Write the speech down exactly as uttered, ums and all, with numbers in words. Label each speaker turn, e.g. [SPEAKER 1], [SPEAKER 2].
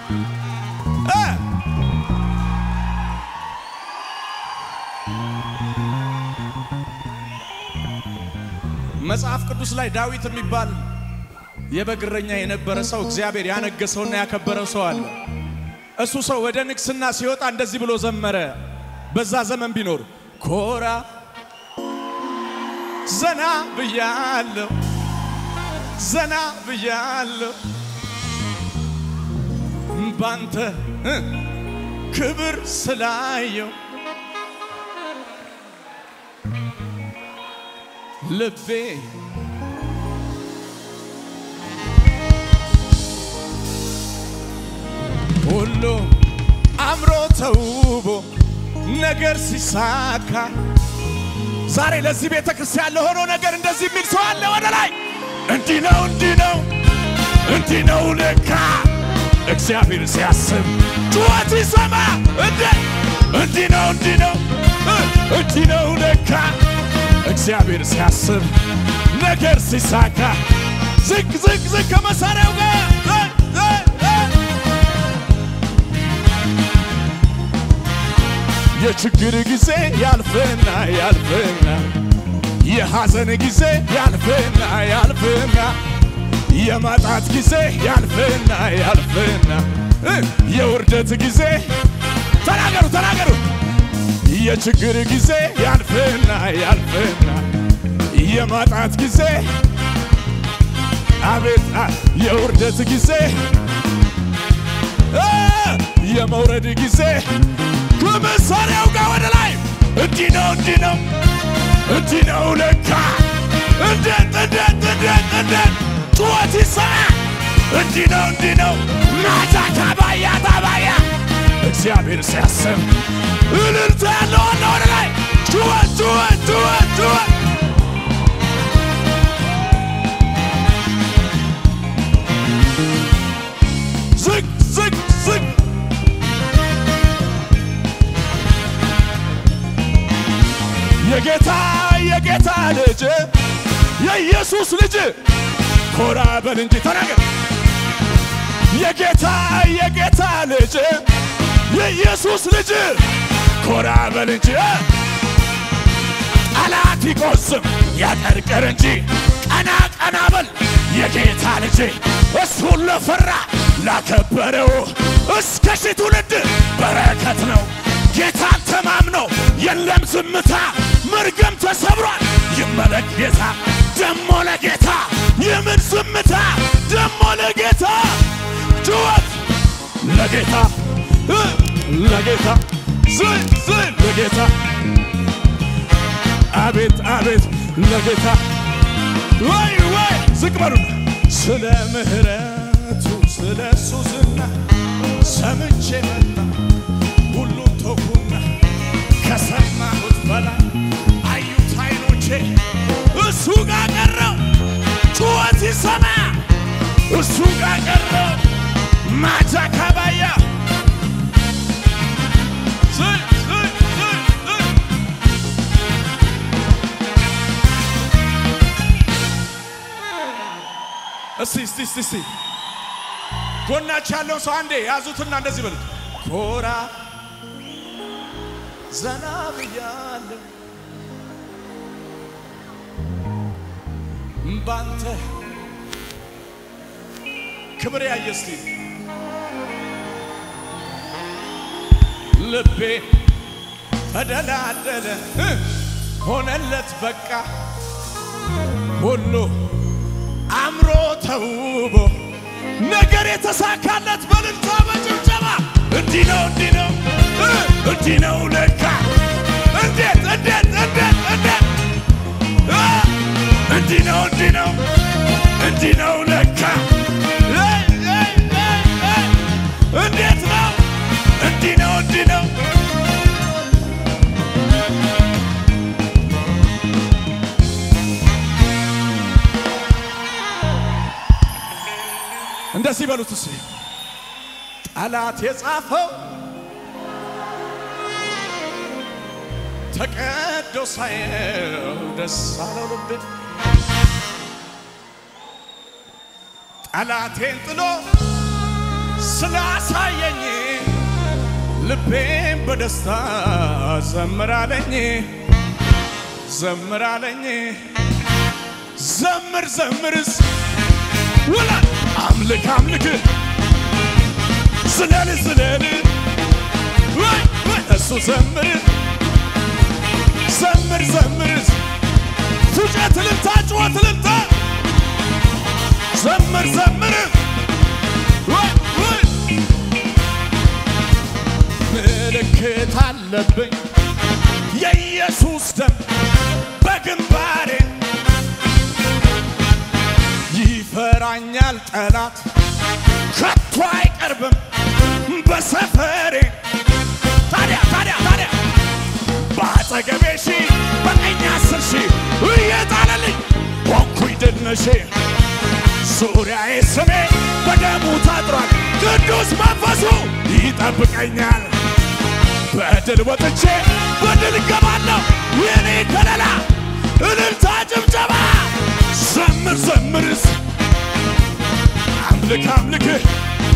[SPEAKER 1] መጽሐፍ ቅዱስ ላይ ዳዊት የሚባል የበግረኛ የነበረ ሰው እግዚአብሔር ያነገሰውና ያከበረው ሰው አለ እሱ ሰው ወደ ንግስና ሲወጣ እንደዚህ ብሎ ዘመረ በዛ ዘመን ቢኖር ኮራ ዘና ብያለሁ ዘና ብያለሁ ባንተ ክብር ስላየው ልቤ ሁሉ አምሮ ተውቦ ነገር ሲሳካ ዛሬ ለዚህ ቤተክርስቲያን ለሆኖ ነገር እንደዚህ የሚል ሰው አለ ወደ ላይ እንዲህ ነው እንዲህ ነው እንዲህ ነው ለካ እግዚአብሔር ሲያስብ ጩኸት ይሰማ እንዲህ ነው እንዲህ ነው እንዲህ ነው ለካ እግዚአብሔር ሲያስብ ነገር ሲሳካ ዝቅ ዝቅ ዝቅ ከመሳሪያው ጋር የችግር ጊዜ ያልፈና ያልፈና የሐዘን ጊዜ ያልፈና ያልፈና የማጣት ጊዜ ያልፈና ያልፈና የውርደት ጊዜ ተናገሩ ተናገሩ የችግር ጊዜ ያልፈና ያልፈና የማጣት ጊዜ አቤት የውርደት ጊዜ የመውረድ ጊዜ ከመሳሪያው ጋር ወደ ላይ እንዲህ ነው እንዲህ ነው እንዲህ ነው ለካ እንዴት እንዴት እንዴት እንዴት ጩኸት ይሰማ እንዲህ ነው እንዲህ ነው ማታ ታባያ ታባያ እግዚአብሔር ሲያስብ እልልታ ያለው ወደ ላይ ጩኸት ጩኸት ጩኸት ጩኸት ዝቅ ዝቅ ዝቅ የጌታ የጌታ ልጅ የኢየሱስ ልጅ ኮራ በል እንጂ ተናገር የጌታ የጌታ ልጅ የኢየሱስ ልጅ ኮራ በል እንጂ ጠላት ይቆስም ያቀርቀር እንጂ ቀና ቀና በል የጌታ ልጅ እሱን ለፈራ ላከበረው እስከ ሺህ ትውልድ በረከት ነው ጌታን ተማምኖ የለም ዝምታ መርገም ተሰብሯል ይመለክ ጌታ ደሞ ለጌታ የምን ዝምታ ደሞ ለጌታ ጩኸት ለጌታ ለጌታ ዝል ዝል ለጌታ አቤት አቤት ለጌታ ወይ ወይ ዝቅ በሉ ስለ ምህረቱ ስለ እሱ ዝና ሰምቼ መጣ ሁሉን ተውኩና ከሰማሁት በላይ አዩት አይኖቼ እሱ ጋር ቀረው ጩኸት ይሰማ እሱ ጋር ቀረው ማታ ካባያ ዝል ዝል ዝል ዝል እስቲ እስቲ እስቲ እስቲ ጎናችሁ ያለው ሰው አንዴ ያዙትና እንደዚህ በሉት ኮራ ዘና ብያለሁ ባንተ ክብር ያየስቲ ልቤ ተደላደለ ሆነለት በቃ ሁሉ አምሮ ተውቦ ነገር የተሳካለት በልልታ በጭብጨባ እንዲህ ነው እንዲህ ነው እንዲህ ነው ለካ እንዴት እንዴት እንዴት እንዴት እንዲህ ነው እንዲህ ነው እንዲህ ነው ለካ እንዴት ነው እንዲህ ነው እንዲህ ነው እንደዚህ በሉት እሺ ጠላት የጻፈው ተቀዶ ሳየው ደስ አለው ልቤ ጠላቴን ጥሎ ስላሳየኝ ልቤም በደስታ ዘምራለኝ ዘምራለኝ ዘምር ዘምርስ ወላ አምልክ አምልክ ዝለል ዝለል ወይ እሱ ዘምር ዘምር ዘምርስ ፉጨት ልልታ ጩኸት ልልታ ዘምር ዘምር ወይ ወይ ምልክት አለብኝ የኢየሱስ ደም በግንባሬ ይፈራኛል ጠላት ከቶ አይቀርብም በሰፈሬ ታዲያ ታዲያ ታዲያ ባጠገቤ ሺህ በቀኝ አስር ሺህ እየጣለልኝ ሆንኩኝ ድል ነሼ ዙሪያዬ ስሜ በደሙ ታጥሯል ቅዱስ መንፈሱ ይጠብቀኛል በድል ወጥቼ በድል እገባለሁ የኔ ከለላ እልልታ ጭብጨባ ዘምር ዘምርስ አምልክ አምልክ